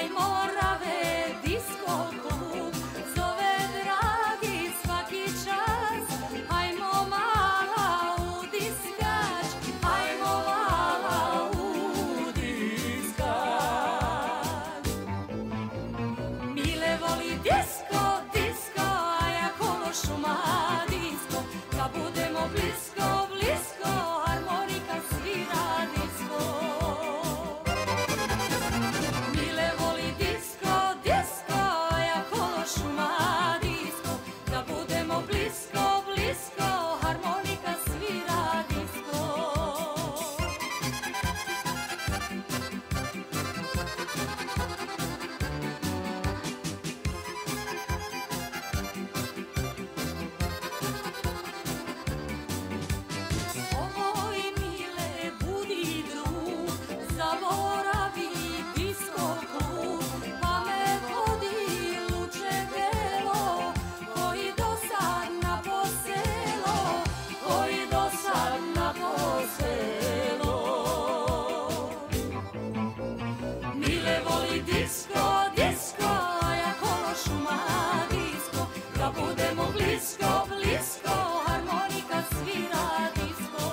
Morave, disko klub, zove dragi svaki čas. Hajmo mala u diskač, hajmo mala u diskač. Mile voli disko, disko, a ja konošu ma disko. Da budemo blisko, blisko, harmonika svira disko. Mile voli disko, disko, a ja konošu ma disko. Da budemo blisko, blisko, harmonika svira disko. Ovoj mile budi drug, zaboravi disko klub, pa me vodi luče belo, koji dosad na poselo, koji dosad na poselo. Mile voli disko, disko, a ja konošu ma disko. Da budemo blisko, blisko, harmonika svira disko.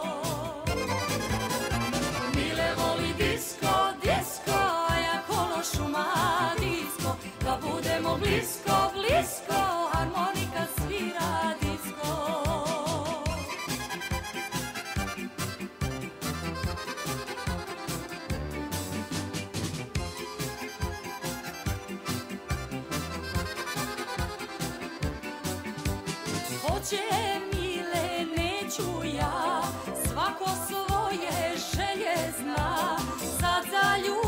Mile voli disko, disko, a ja konošu ma disko. Da budemo blisko, blisko, harmonika svira disko. Hoće mile, neću ja, svako svoje želje zna. Sad za ljubav